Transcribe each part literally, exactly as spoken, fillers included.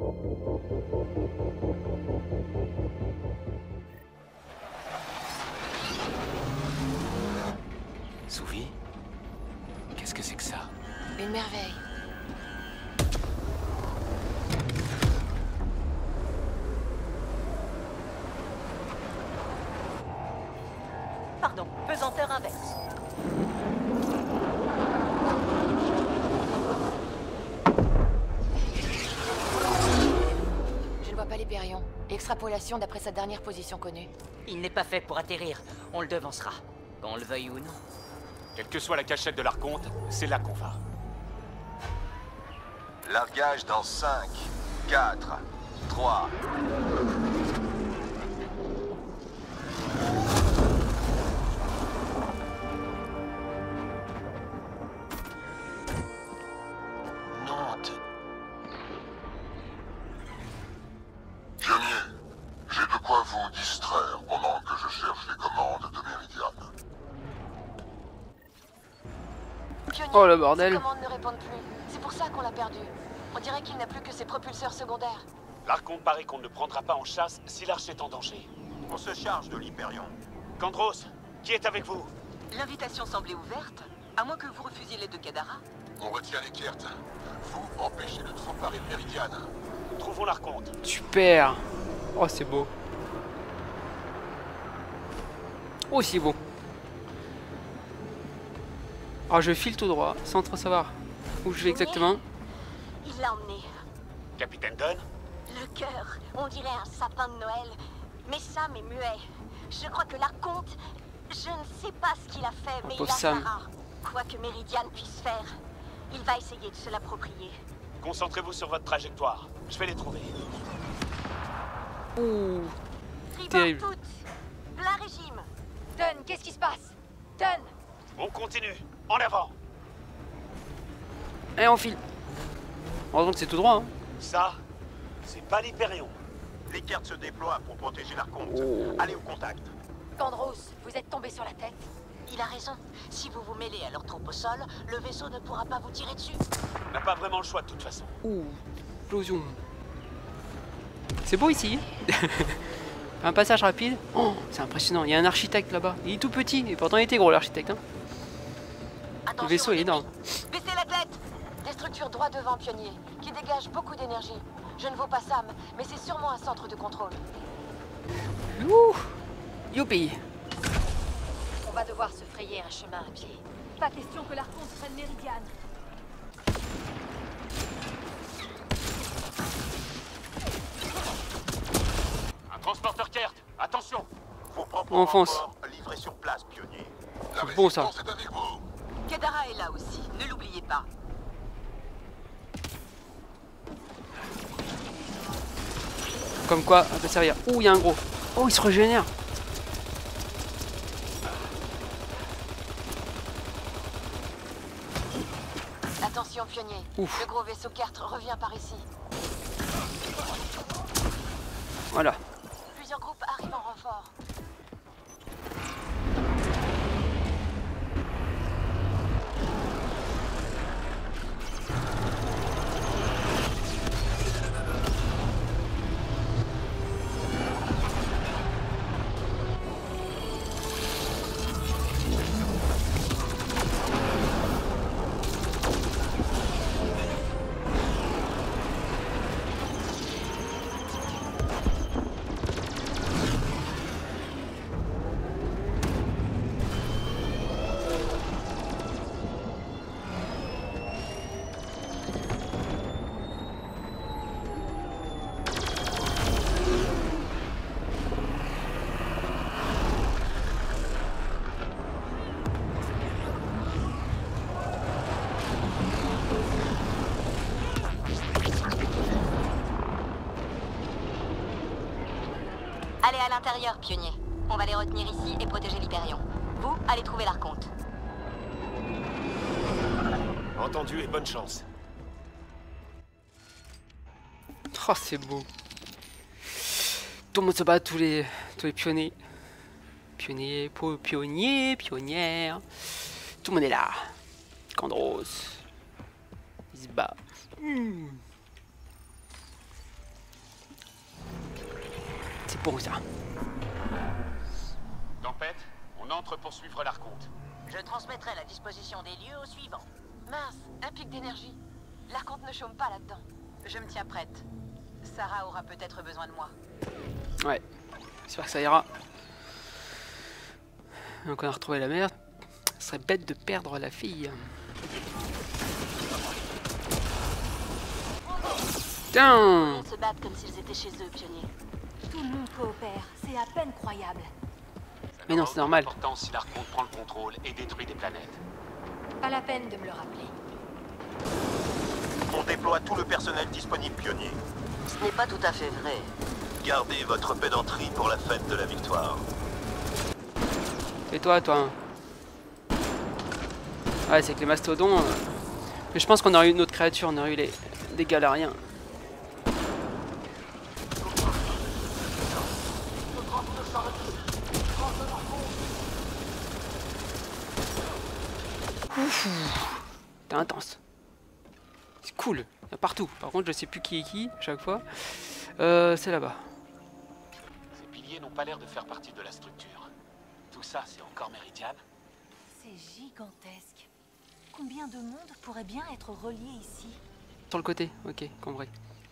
Souvi? Qu'est-ce que c'est que ça? Une merveille. Pardon, pesanteur inverse. Je ne vois pas l'Hyperion. Extrapolation d'après sa dernière position connue. Il n'est pas fait pour atterrir. On le devancera. Qu'on le veuille ou non. Quelle que soit la cachette de l'Archonte, c'est là qu'on va. Largage dans cinq, quatre, trois... Nantes. Pionnier, j'ai de quoi vous distraire pendant que je cherche les commandes de Meridian. Pionnier, Oh le bordel. ses commandes ne répondent plus. C'est pour ça qu'on l'a perdu. On dirait qu'il n'a plus que ses propulseurs secondaires. L'Archonte paraît qu'on ne le prendra pas en chasse si l'Arche est en danger. On se charge de l'Hyperion. Kandros, qui est avec vous? L'invitation semblait ouverte, à moins que vous refusiez l'aide de Kadara. On retient les Kert. Vous empêchez-le de s'emparer de Meridian. Trouvons l'Archonte. Super. Oh, c'est beau. Oh, c'est beau. Alors, je file tout droit, sans trop savoir où je vais exactement. Il l'a emmené. Capitaine Dunn? Le cœur, on dirait un sapin de Noël. Mais Sam est muet. Je crois que l'Archonte, je ne sais pas ce qu'il a fait, mais il pauvre a Sam. Sarah. Quoi que Meridian puisse faire, il va essayer de se l'approprier. Concentrez-vous sur votre trajectoire. Je vais les trouver. Ouh. Tribord Terrible. toutes. Plein régime. Dunn, qu'est-ce qui se passe? Dunn! On continue. En avant. Et on file. Heureusement que c'est tout droit. Hein. Ça, c'est pas l'Hyperion. Les Kert se déploient pour protéger l'Archonte. Oh. Allez au contact. Kandros, vous êtes tombé sur la tête. Il a raison. Si vous vous mêlez à leur troupe au sol, le vaisseau ne pourra pas vous tirer dessus. On n'a pas vraiment le choix de toute façon. Ouh. Explosion. C'est beau ici. Un passage rapide. Oh, c'est impressionnant. Il y a un architecte là-bas. Il est tout petit. Et pourtant il était gros l'architecte. Hein. Le Attention, vaisseau est énorme. baissez la tête. Des structures droit devant, Pionnier, qui dégagent beaucoup d'énergie. Je ne vaux pas Sam, mais c'est sûrement un centre de contrôle. Ouh. Youpi. On va devoir se frayer un chemin à pied. Pas question que l'Archonte prenne Meridian. Un transporteur Kert. Attention. Vos propres On fonce. renforts livrés sur place, pionnier. La C'est bon, ça. résistance est avec vous. Kadara est là aussi, ne l'oubliez pas. Comme quoi, ça peut servir. Ouh, il y a un gros. Oh, il se régénère. Attention, Pionnier. Ouf. Le gros vaisseau Kert revient par ici. Voilà. Plusieurs groupes arrivent en renfort. Allez à l'intérieur, pionnier. On va les retenir ici et protéger l'Hyperion. Vous, allez trouver l'Archonte. Entendu et bonne chance. Oh, c'est beau. Tout le monde se bat, tous les, tous les pionniers. Pionniers, po- pionniers, pionnières. Tout le monde est là. Kandros. Il se bat. Hmm. bon ça. Tempête, on entre pour suivre l'Archonte. Je transmettrai la disposition des lieux au suivant. Mince, un pic d'énergie. L'Archonte ne chôme pas là-dedans. Je me tiens prête. Sarah aura peut-être besoin de moi. Ouais, j'espère que ça ira. Donc on a retrouvé la mère. Ce serait bête de perdre la fille. Putain! Ils se battent comme s'ils étaient chez eux, pionniers. Tout le monde coopère, c'est à peine croyable. Mais non, c'est normal. Important si l'Archonte prend le contrôle et détruit des planètes. Pas la peine de me le rappeler. On déploie tout le personnel disponible, pionnier. Ce n'est pas tout à fait vrai. Gardez votre pédanterie pour la fête de la victoire. Et toi, toi? Ouais, c'est que les mastodons... Euh... Mais je pense qu'on aurait eu une autre créature, on aurait eu les... des galériens. T'es intense. C'est cool. Il y a partout. Par contre, je sais plus qui est qui à chaque fois. Euh, c'est là-bas. Ces piliers n'ont pas l'air de faire partie de la structure. Tout ça, c'est encore Meridian? C'est gigantesque. Combien de monde pourrait bien être relié ici? Sur le côté, ok, compris.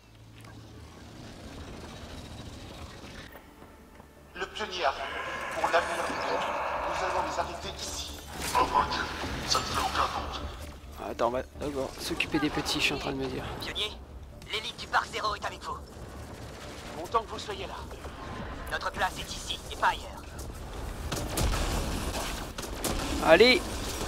Le pionnier arrive. Pour l'avenir du monde, nous allons les arrêter ici. Pas d'inquiétude, ça ne fait aucun doute. Attends, on va d'abord s'occuper des petits, je suis en train de me dire. Pionnier, l'élite du Parc Zéro est avec vous. Content que vous soyez là. Notre place est ici et pas ailleurs. Allez!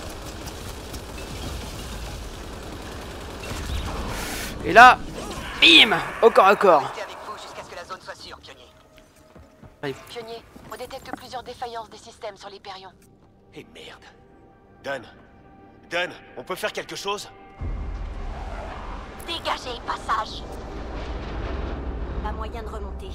Et là, bim! Au corps à corps. Restez avec vous jusqu'à ce que la zone soit sûre, pionnier. Pionnier, on détecte plusieurs défaillances des systèmes sur l'Hyperion. Et merde. Dunn. Dunn, on peut faire quelque chose? Dégagez, passage. Pas moyen de remonter.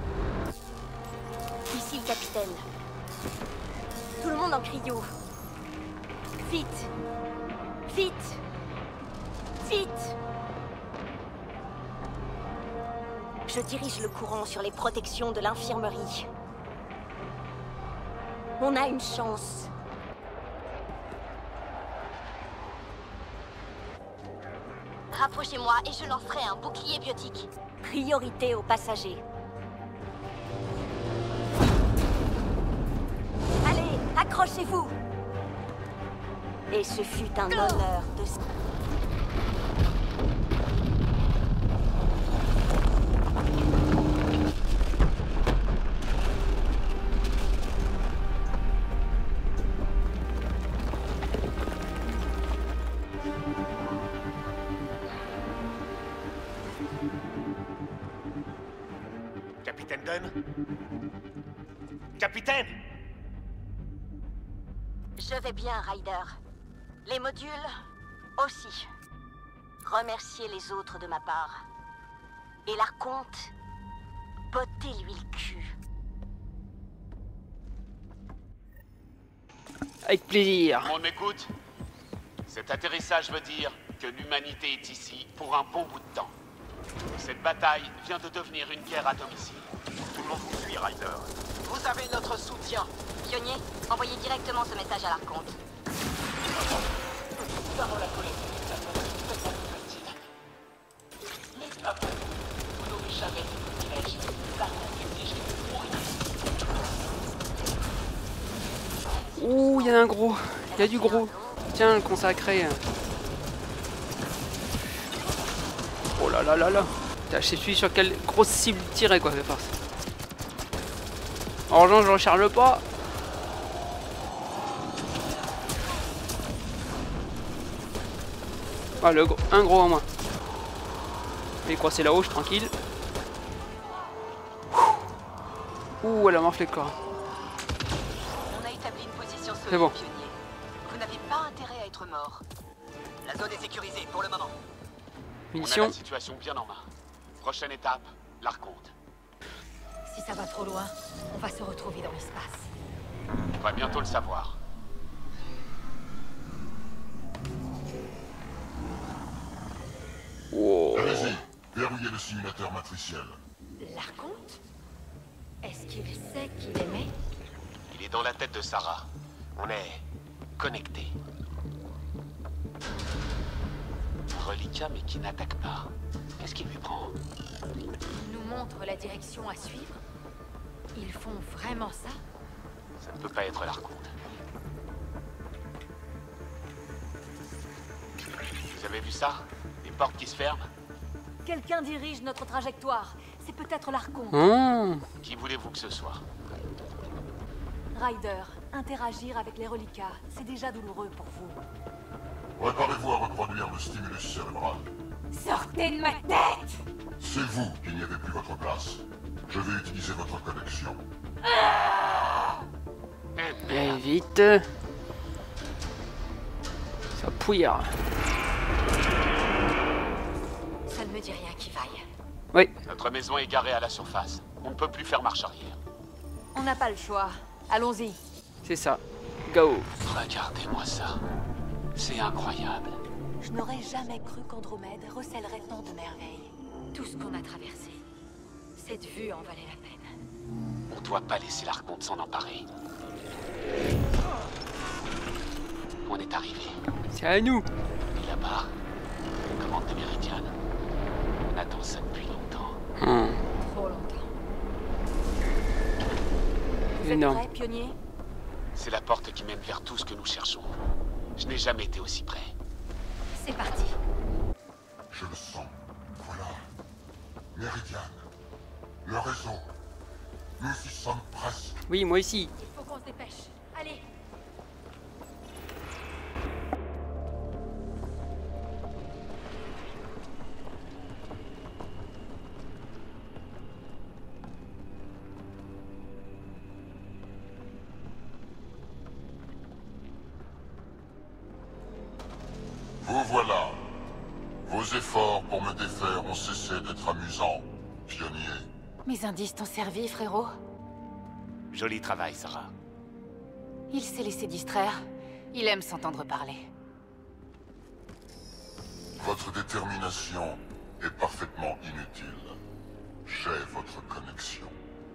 Ici le capitaine. Tout le monde en cryo. Vite. Vite. Vite. Je dirige le courant sur les protections de l'infirmerie. On a une chance. Rapprochez-moi et je lancerai un bouclier biotique. Priorité aux passagers. Allez, accrochez-vous. Et ce fut un honneur de... Capitaine Dunn? Capitaine! Je vais bien, Ryder. Les modules aussi. Remerciez les autres de ma part. Et l'Archonte, bottez-lui le cul. Avec plaisir. On m'écoute? Cet atterrissage veut dire que l'humanité est ici pour un bon bout de temps. Cette bataille vient de devenir une guerre à domicile. Tout le monde vous suit, Ryder. Vous avez notre soutien. Pionnier, envoyez directement ce message à l'Archonte. Ouh, il y a un gros. Il y a du gros. Tiens, le consacré. Oh là là là là. Putain, je sais plus sur quelle grosse cible tirer quoi, de force. Argent, je recharge pas. Ah, le gros, un gros en moins. Je vais croiser là-haut, je suis tranquille. Ouh, elle a morflé le corps. On a établi une position solide, C'est bon. pionnier. Vous n'avez pas intérêt à être mort. La zone est sécurisée pour le moment. On a Munitions. la situation bien en main. Prochaine étape, l'Archonte. Si ça va trop loin, on va se retrouver dans l'espace. On va bientôt le savoir. Wow. Allez-y, verrouillez le simulateur matriciel. L'Archonte? Est-ce qu'il sait qu'il aimait? Il est dans la tête de Sarah. On est connectés. Reliquat, mais qui n'attaque pas. Qu'est-ce qui lui prend? Il nous montre la direction à suivre? Ils font vraiment ça? Ça ne peut pas être l'Arconte. Vous avez vu ça? Des portes qui se ferment? Quelqu'un dirige notre trajectoire. C'est peut-être l'Arconte. Mmh. Qui voulez-vous que ce soit? Ryder, interagir avec les reliquats, c'est déjà douloureux pour vous. Préparez-vous à reproduire le stimulus cérébral. Sortez de ma tête! C'est vous qui n'y avez plus votre place. Je vais utiliser votre connexion. Allez, vite. Ça pouillard. Ça ne me dit rien qui vaille. Oui. Notre maison est garée à la surface. On ne peut plus faire marche arrière. On n'a pas le choix. Allons-y. C'est ça. Go. Regardez-moi ça. C'est incroyable. Je n'aurais jamais cru qu'Andromède recèlerait tant de merveilles. Tout ce qu'on a traversé. Cette vue en valait la peine. On doit pas laisser l'Arconte s'en emparer. On est arrivé. C'est à nous. Et là-bas, commande de Méridiane. On attend ça depuis longtemps. Mmh. Trop longtemps. Vous êtes Énorme. prêts, pionnier? C'est la porte qui mène vers tout ce que nous cherchons. Je n'ai jamais été aussi près. C'est parti. Je le sens. Voilà. Méridiane. Le réseau. Nous y sommes presque. Oui, moi aussi. Il faut qu'on se dépêche. Allez. Vous voilà. Vos efforts pour me défaire ont cessé d'être amusants, pionnier. Mes indices t'ont servi, frérot? Joli travail, Sarah. Il s'est laissé distraire. Il aime s'entendre parler. Votre détermination est parfaitement inutile. J'ai votre connexion.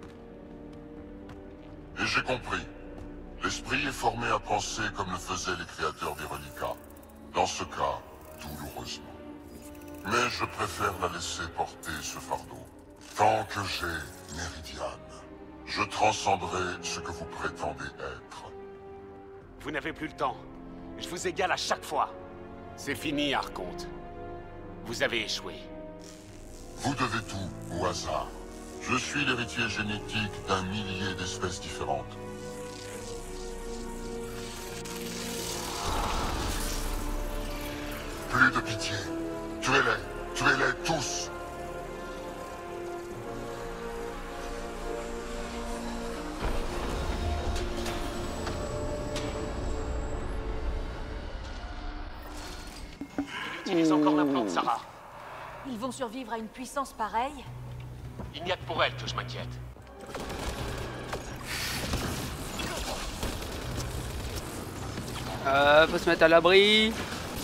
Et j'ai compris. L'esprit est formé à penser comme le faisaient les créateurs des reliquats. Dans ce cas, douloureusement. Mais je préfère la laisser porter ce fardeau. Tant que j'ai Méridiane, je transcenderai ce que vous prétendez être. Vous n'avez plus le temps. Je vous égale à chaque fois. C'est fini, Arconte. Vous avez échoué. Vous devez tout au hasard. Je suis l'héritier génétique d'un millier d'espèces différentes. Plus de pitié. Tuez-les. Tuez-les tous. Il utilise encore l'implant de Sarah. Ils vont survivre à une puissance pareille? Il n'y a que pour elle que je m'inquiète. Euh, faut se mettre à l'abri.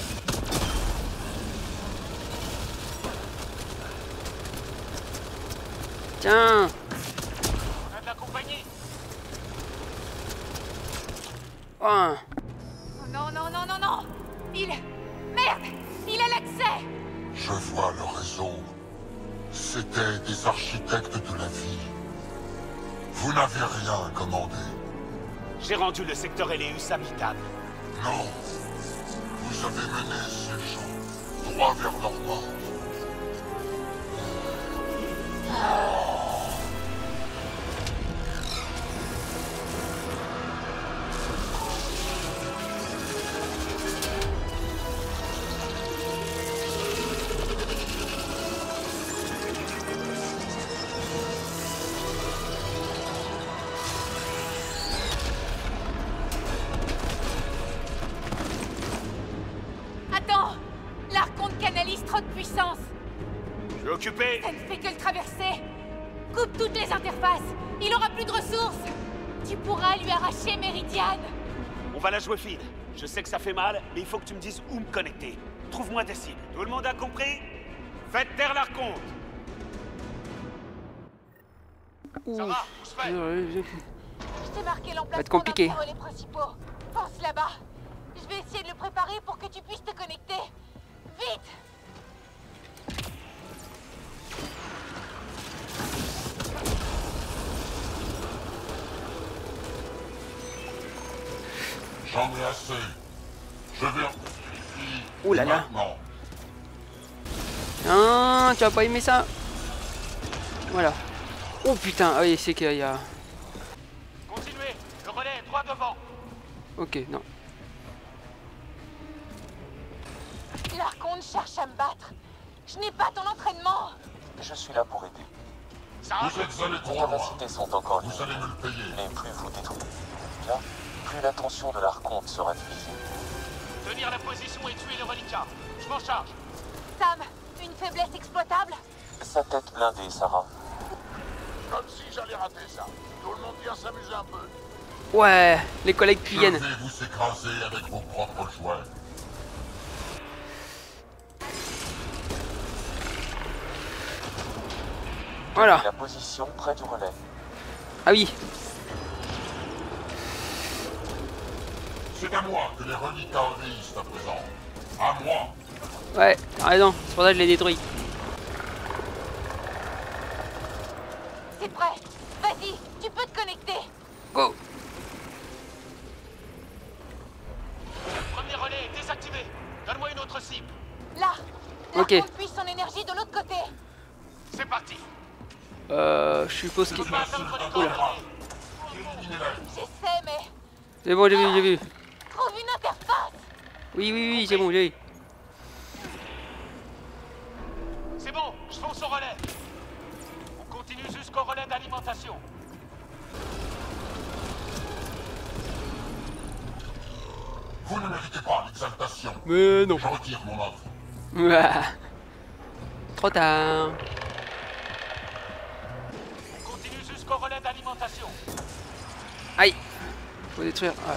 Tiens. On a de la compagnie. Oh. Oh non, non, non, non, non! Il... Merde! Il a l'accès! Je vois le réseau. C'étaient des architectes de la vie. Vous n'avez rien commandé. J'ai rendu le secteur Eleus habitable. Non. Vous avez mené ces gens droit vers leur mort. Attends! L'Arconte canalise trop de puissance! Je suis occupé. Ça ne fait que le traverser! Coupe toutes les interfaces! Il aura plus de ressources! Tu pourras lui arracher Méridiane! On va la jouer fine. Je sais que ça fait mal, mais il faut que tu me dises où me connecter. Trouve-moi des cibles. Tout le monde a compris? Faites taire l'Arconte. Ouh. Sarah, où se fait? Euh, Je t'ai marqué va être l'emplacement compliqué. d'un relais principaux. Pense là-bas. Je vais essayer de le préparer pour que tu puisses te connecter. Vite! J'en ai assez. Je vais en... Ouh là là. Maintenant. Non, tu vas pas aimer ça. Voilà. Oh putain, ah oui, c'est qu'il y a... Continuez, le relais est droit devant. Ok, non. L'Archonte cherche à me battre. Je n'ai pas ton entraînement. Je suis là pour aider. Sarah, Vous êtes allés Les trop loin. capacités sont encore Vous limitées. allez me le payer. Et plus vous détruisez là, plus l'attention de l'Archonte sera divisée. tenir la position et tuer le reliquat. Je m'en charge. Sam, une faiblesse exploitable? Sa tête blindée, Sarah. Comme si j'allais rater ça. Tout le monde vient s'amuser un peu. Ouais, les collègues qui Je viennent. vais vous écraser avec vos propres jouets. Voilà. La position près du relais. Ah oui. C'est à moi que les reliquats obéissent à présent. À moi. Ouais, t'as raison. C'est pour ça que je l'ai détruit. C'est prêt. Vas-y, tu peux te connecter. Go. Le premier relais est désactivé. Donne-moi une autre cible. Là. Ok. L'Archonte puise son énergie de l'autre côté. C'est parti. Euh, je suppose qu'il... Je peux pas atteindre les Oula. coordonnées. J'essaie, mais C'est bon, j'ai vu, j'ai vu. trouve une interface. Oui, oui, oui, c'est bon, j'ai vu. C'est bon, je fonce au relais. On continue jusqu'au relais d'alimentation. Vous ne méritez pas l'exaltation. Mais non. Je retire mon offre. Ouah. Trop tard. On continue jusqu'au relais d'alimentation. Aïe. Faut détruire. Ouais.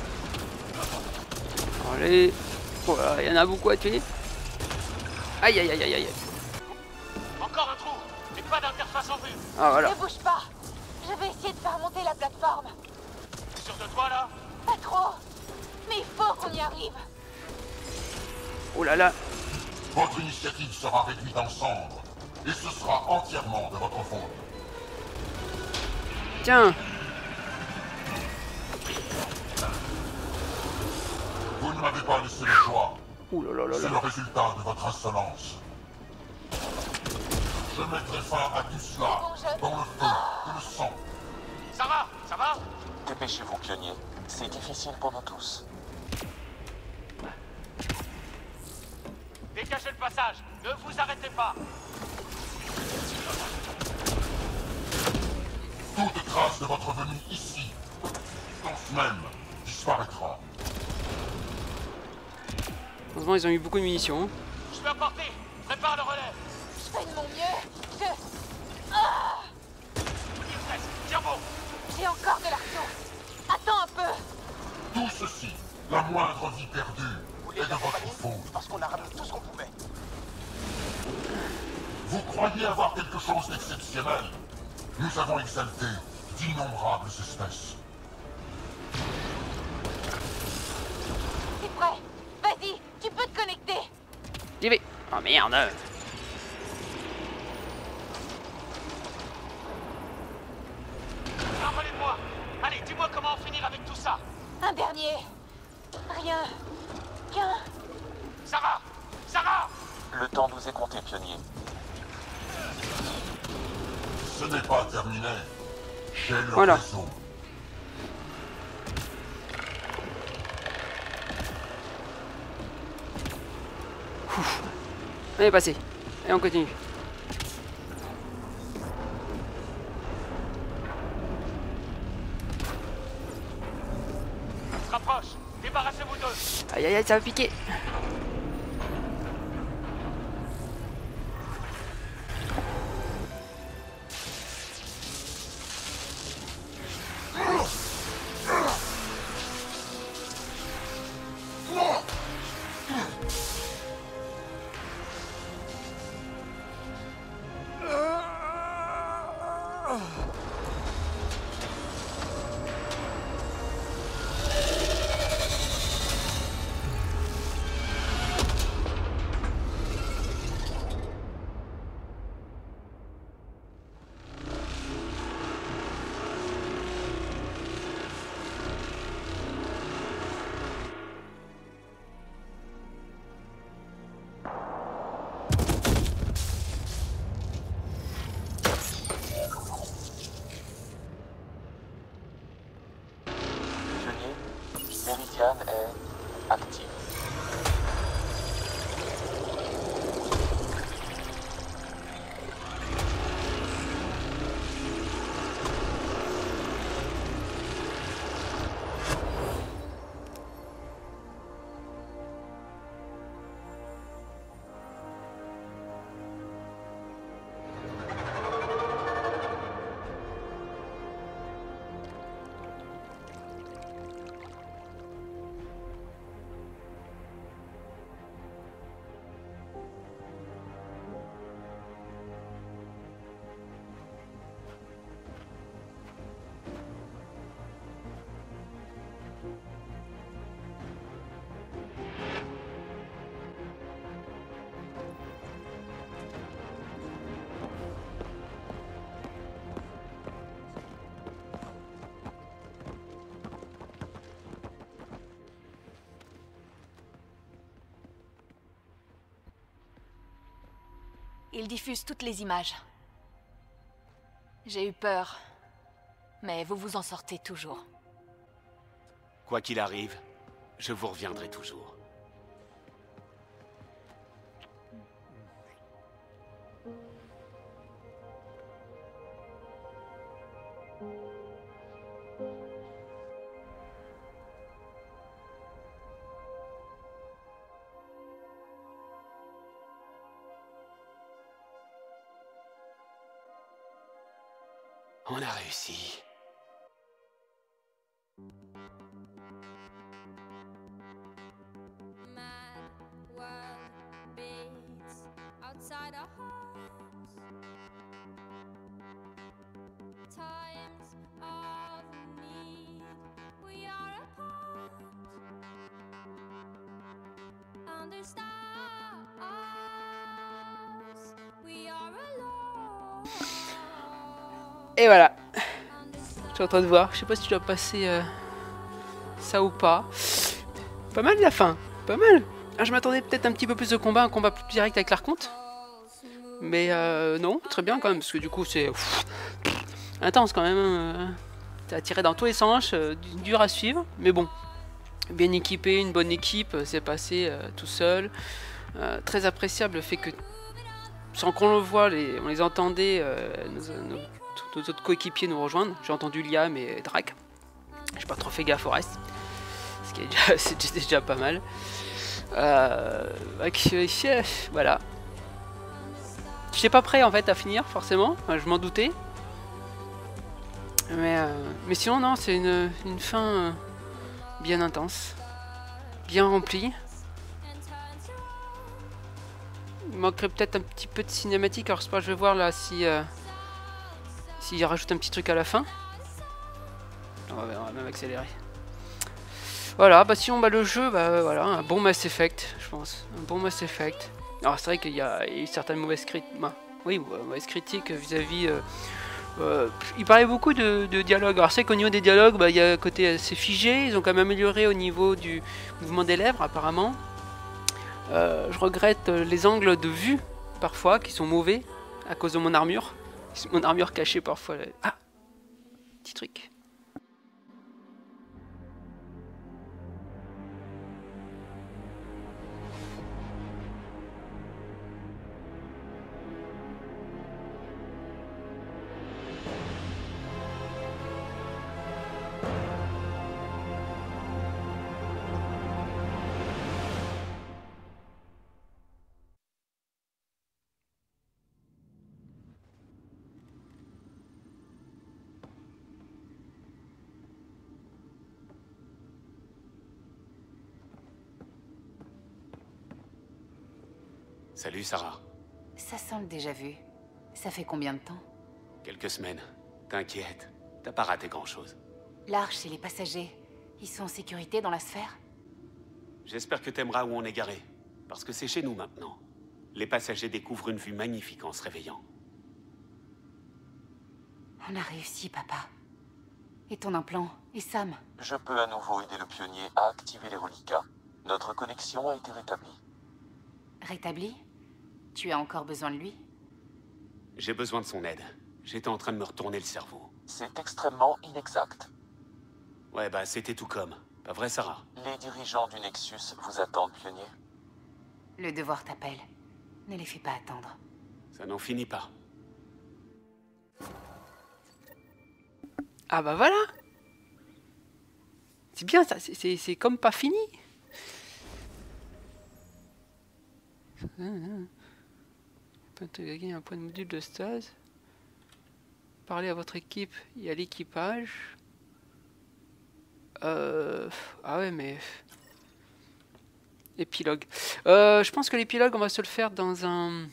Allez. Oh là, il y en a beaucoup à tuer. Aïe, aïe, aïe, aïe, aïe. Encore un trou. Et pas d'interface en vue. Ah, voilà. Ne bouge pas. Je vais essayer de faire monter la plateforme. T'es sûr de toi là? Pas trop. Mais il faut qu'on y arrive. Oh là là. Votre initiative sera réduite en cendres. Et ce sera entièrement de votre faute. Tiens. Vous ne m'avez pas laissé le choix. Ouh là là là C'est là. le résultat de votre insolence. Je mettrai fin à tout cela, Bon, je- dans le feu et le sang. Sarah, ça va? Dépêchez-vous, pionnier. C'est difficile pour nous tous. Dégagez le passage. Ne vous arrêtez pas. Toute trace de votre venue ici, dans ce même, disparaîtra. Heureusement, ils ont eu beaucoup de munitions. Je vais apporter. Prépare le relais. Je fais de mon mieux. Je... Il reste. Tiens bon. J'ai encore de l'argent. Attends un peu. Tout ceci, la moindre vie perdue, est de votre faute. Parce qu'on a ramené tout ce qu'on pouvait. Vous croyez avoir quelque chose d'exceptionnel? Nous avons exalté d'innombrables espèces. C'est prêt. Vas-y, tu peux te connecter. J'y vais. Oh merde. Rappelez-moi. Allez, dis-moi comment en finir avec tout ça. Un dernier. Rien qu'un... Sarah. Sarah. Le temps nous est compté, pionnier. Ce n'est pas terminé. J'ai le Voilà. réseau. Allez, passez. Et on continue. On se rapproche. Débarrassez-vous d'eux. Aïe, aïe, aïe, ça va piquer. Il diffuse toutes les images. J'ai eu peur. Mais vous vous en sortez toujours. Quoi qu'il arrive, je vous reviendrai toujours. On a réussi. Et voilà. Je suis en train de voir. Je sais pas si tu dois passer euh, ça ou pas. Pas mal la fin. Pas mal. Ah, je m'attendais peut-être un petit peu plus de combat, un combat plus direct avec l'Archonte. Mais euh, non, très bien quand même. Parce que du coup, c'est pff, intense quand même. Euh, T'as tiré dans tous les sens. Euh, dur à suivre. Mais bon. Bien équipé, une bonne équipe. C'est passé euh, tout seul. Euh, très appréciable le fait que, sans qu'on le voit, les, on les entendait. Euh, nos, nos, nos autres coéquipiers nous rejoindre. J'ai entendu Liam et Drac. J'ai pas trop fait gaffe au reste. Ce qui est déjà, c'est déjà pas mal. Euh, voilà. J'étais pas prêt en fait à finir forcément. Enfin, je m'en doutais. Mais, euh, mais sinon non, c'est une, une fin euh, bien intense. Bien remplie. Il manquerait peut-être un petit peu de cinématique. Alors je vais voir là si... Euh, S'il rajoute un petit truc à la fin. On va, on va même accélérer. Voilà, bah sinon bah, le jeu, bah voilà, un bon Mass Effect, je pense. Un bon Mass Effect. Alors c'est vrai qu'il y, y a eu certaines mauvaises critiques. Bah, oui, mauvaises critiques vis-à-vis. Euh, euh, il parlait beaucoup de, de dialogue. Alors c'est vrai qu'au niveau des dialogues, bah, il y a un côté assez figé. Ils ont quand même amélioré au niveau du mouvement des lèvres, apparemment. Euh, je regrette les angles de vue, parfois, qui sont mauvais, à cause de mon armure. Mon armure cachée parfois. Là. Ah, petit truc. Salut Sarah. Ça sent le déjà-vu. Ça fait combien de temps? Quelques semaines. T'inquiète, t'as pas raté grand-chose. L'Arche et les passagers, ils sont en sécurité dans la sphère? J'espère que t'aimeras où on est garé. Parce que c'est chez nous maintenant. Les passagers découvrent une vue magnifique en se réveillant. On a réussi, papa. Et ton implant? Et Sam? Je peux à nouveau aider le pionnier à activer les reliquats. Notre connexion a été rétablie. Rétablie? Tu as encore besoin de lui? J'ai besoin de son aide. J'étais en train de me retourner le cerveau. C'est extrêmement inexact. Ouais, bah c'était tout comme. Pas vrai, Sarah? Les dirigeants du Nexus vous attendent, pionnier. Le devoir t'appelle. Ne les fais pas attendre. Ça n'en finit pas. Ah bah voilà. C'est bien ça, c'est comme pas fini. Peut gagner un point de module de stase. Parlez à votre équipe et à l'équipage. Euh... Ah ouais, mais... Épilogue. Euh, je pense que l'épilogue, on va se le faire dans un...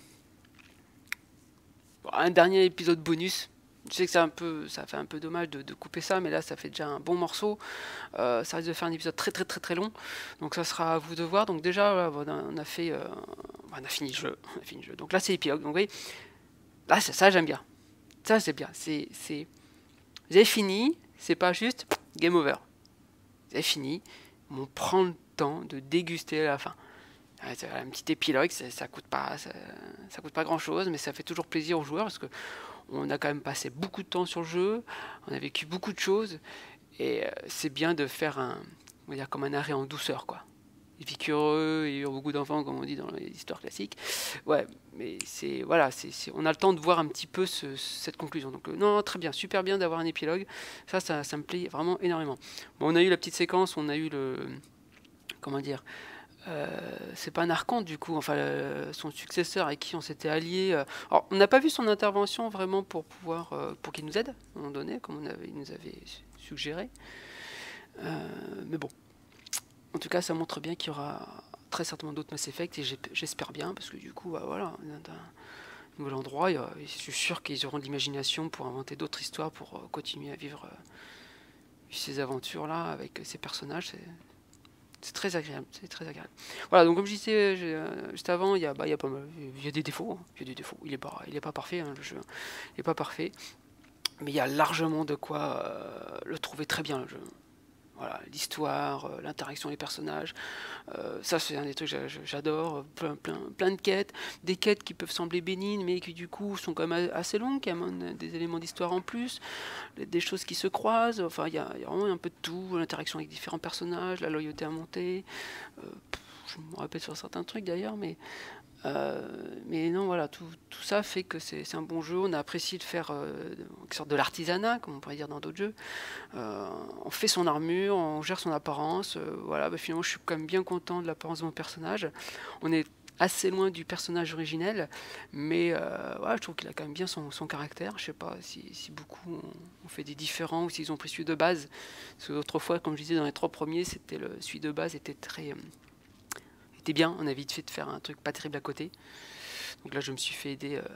Un dernier épisode bonus. Je sais que c'est un peu, ça fait un peu dommage de, de couper ça, mais là ça fait déjà un bon morceau. Euh, ça risque de faire un épisode très très très très long, donc ça sera à vous de voir. Donc déjà, on a fait, euh, on a fini le jeu, on a fini le jeu. Donc là c'est l'épilogue. Donc vous voyez, là c'est ça, j'aime bien. Ça c'est bien. C'est, c'est, vous avez fini. C'est pas juste game over. Vous avez fini. On prend le temps de déguster à la fin. c'est un petit épilogue, ça, ça coûte pas, ça, ça coûte pas grand chose, mais ça fait toujours plaisir aux joueurs parce que on a quand même passé beaucoup de temps sur le jeu, on a vécu beaucoup de choses, et euh, c'est bien de faire un, on va dire comme un arrêt en douceur, quoi. Il vit curieux, il y a beaucoup d'enfants, comme on dit dans les histoires classiques. Ouais, mais c'est voilà, c'est, c'est, on a le temps de voir un petit peu ce, cette conclusion. Donc euh, non, très bien, super bien d'avoir un épilogue. Ça, ça, ça me plaît vraiment énormément. Bon, on a eu la petite séquence, on a eu le, comment dire. Euh, c'est pas un archonte du coup, enfin euh, son successeur avec qui on s'était allié. Euh, alors on n'a pas vu son intervention vraiment pour pouvoir, euh, pour qu'il nous aide à un moment donné, comme on avait, il nous avait suggéré. Euh, mais bon, en tout cas, ça montre bien qu'il y aura très certainement d'autres Mass Effect et j'espère bien parce que du coup, bah, voilà, dans un nouvel endroit, je suis sûr qu'ils auront de l'imagination pour inventer d'autres histoires, pour euh, continuer à vivre euh, ces aventures là avec ces personnages. C'est C'est très agréable, c'est très agréable. Voilà, donc comme je disais euh, juste avant, il y a, bah, il y a pas mal, il y a des défauts, hein, il y a des défauts. Il est pas, il est pas parfait, hein, le jeu, il est pas parfait, mais il y a largement de quoi euh, le trouver très bien le jeu. Voilà, l'histoire, euh, l'interaction des personnages, euh, ça c'est un des trucs que j'adore, plein, plein, plein de quêtes, des quêtes qui peuvent sembler bénignes mais qui du coup sont quand même assez longues, qui amènent des éléments d'histoire en plus, des choses qui se croisent, enfin il y, y a vraiment un peu de tout, l'interaction avec différents personnages, la loyauté à monter, euh, pff, je me répète sur certains trucs d'ailleurs, mais Euh, mais non, voilà, tout, tout ça fait que c'est un bon jeu. On a apprécié de faire euh, une sorte de l'artisanat, comme on pourrait dire dans d'autres jeux. Euh, on fait son armure, on gère son apparence. Euh, voilà, bah, finalement, je suis quand même bien content de l'apparence de mon personnage. On est assez loin du personnage originel, mais euh, voilà, je trouve qu'il a quand même bien son, son caractère. Je sais pas si, si beaucoup ont, ont fait des différents ou s'ils ont pris celui de base. Parce que autrefois, comme je disais, dans les trois premiers, c'était le celui de base était très... Euh, était bien, on a vite fait de faire un truc pas terrible à côté. Donc là je me suis fait aider euh,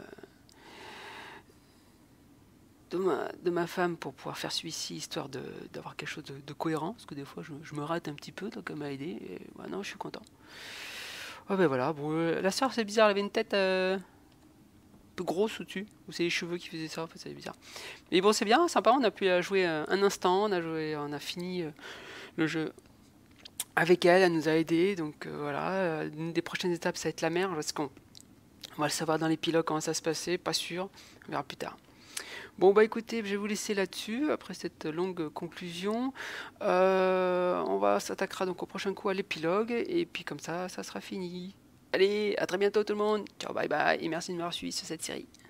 de, ma, de ma femme pour pouvoir faire celui-ci, histoire d'avoir quelque chose de, de cohérent, parce que des fois je, je me rate un petit peu, donc elle m'a aidé, et ouais, non, je suis content. Oh ben voilà, bon, euh, la sœur c'est bizarre, elle avait une tête euh, un peu grosse au-dessus, ou c'est les cheveux qui faisaient ça, en fait c'est bizarre. Mais bon c'est bien, sympa, on a pu jouer un instant, on a, joué, on a fini euh, le jeu avec elle, elle nous a aidés, donc euh, voilà, une des prochaines étapes ça va être la mer, parce qu'on va le savoir dans l'épilogue comment ça se passait, pas sûr, on verra plus tard. Bon bah écoutez, je vais vous laisser là-dessus, après cette longue conclusion, euh, on va s'attaquera donc au prochain coup à l'épilogue, et puis comme ça, ça sera fini. Allez, à très bientôt tout le monde, ciao bye bye, et merci de m'avoir suivi sur cette série.